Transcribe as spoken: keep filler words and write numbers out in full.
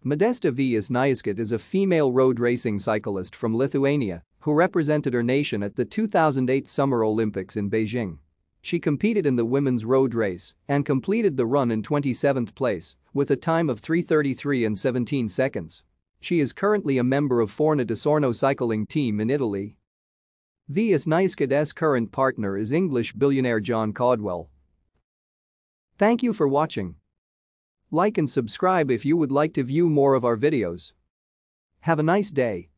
Modesta Vžesniauskaitė is a female road racing cyclist from Lithuania who represented her nation at the two thousand eight Summer Olympics in Beijing. She competed in the women's road race and completed the run in twenty-seventh place with a time of three thirty-three and seventeen seconds. She is currently a member of Forna cycling team in Italy. Vžesniauskaitė's current partner is English billionaire John Caldwell. Thank you for watching. Like and subscribe if you would like to view more of our videos. Have a nice day.